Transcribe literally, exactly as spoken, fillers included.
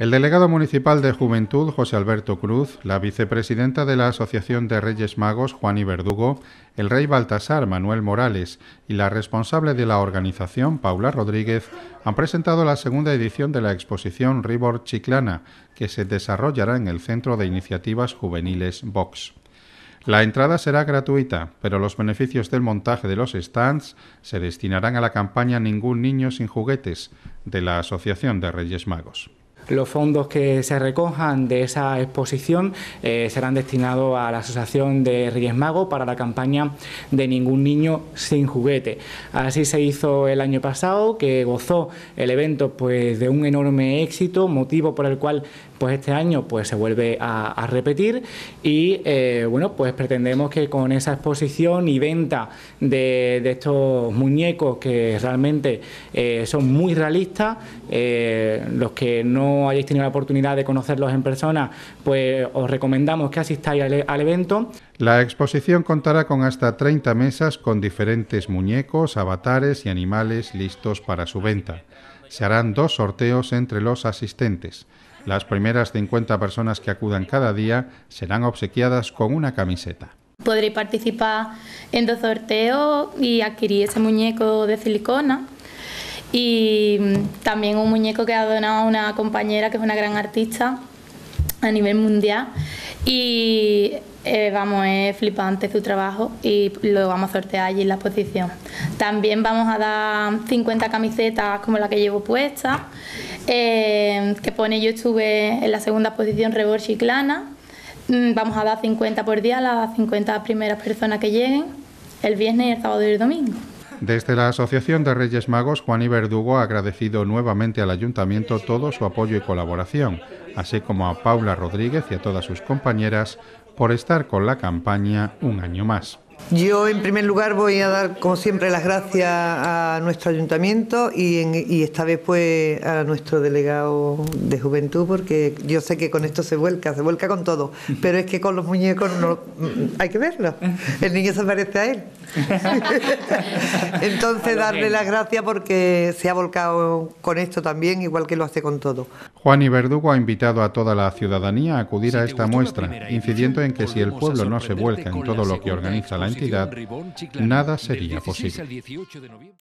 El delegado municipal de Juventud, José Alberto Cruz, la vicepresidenta de la Asociación de Reyes Magos, Juani Verdugo, el rey Baltasar, Manuel Morales, y la responsable de la organización, Paula Rodríguez, han presentado la segunda edición de la exposición Ribor Chiclana, que se desarrollará en el Centro de Iniciativas Juveniles Vox. La entrada será gratuita, pero los beneficios del montaje de los stands se destinarán a la campaña Ningún niño sin juguetes, de la Asociación de Reyes Magos. Los fondos que se recojan de esa exposición eh, serán destinados a la Asociación de Reyes Magos para la campaña de Ningún niño sin juguete. Así se hizo el año pasado, que gozó el evento pues de un enorme éxito, motivo por el cual pues este año pues se vuelve a, a repetir y eh, bueno, pues pretendemos que con esa exposición y venta de, de estos muñecos que realmente eh, son muy realistas, eh, los que no hayáis tenido la oportunidad de conocerlos en persona, pues os recomendamos que asistáis al, al evento. La exposición contará con hasta treinta mesas con diferentes muñecos, avatares y animales listos para su venta. Se harán dos sorteos entre los asistentes. Las primeras cincuenta personas que acudan cada día serán obsequiadas con una camiseta. Podréis participar en dos sorteos y adquirir ese muñeco de silicona y también un muñeco que ha donado una compañera que es una gran artista a nivel mundial y eh, vamos, es flipante su trabajo y lo vamos a sortear allí en la exposición. También vamos a dar cincuenta camisetas como la que llevo puesta, eh, que pone yo estuve en la segunda exposición Ribor Chiclana. Vamos a dar cincuenta por día a las cincuenta primeras personas que lleguen el viernes, el sábado y el domingo. Desde la Asociación de Reyes Magos, Juani Verdugo ha agradecido nuevamente al Ayuntamiento todo su apoyo y colaboración, así como a Paula Rodríguez y a todas sus compañeras por estar con la campaña un año más. Yo, en primer lugar, voy a dar, como siempre, las gracias a nuestro ayuntamiento y, en, y esta vez pues a nuestro delegado de Juventud, porque yo sé que con esto se vuelca, se vuelca con todo, pero es que con los muñecos no, hay que verlo. El niño se parece a él. Entonces, darle las gracias porque se ha volcado con esto también, igual que lo hace con todo. Juani Verdugo ha invitado a toda la ciudadanía a acudir a esta muestra, incidiendo en que si el pueblo no se vuelca en todo lo que organiza la entidad, nada sería posible.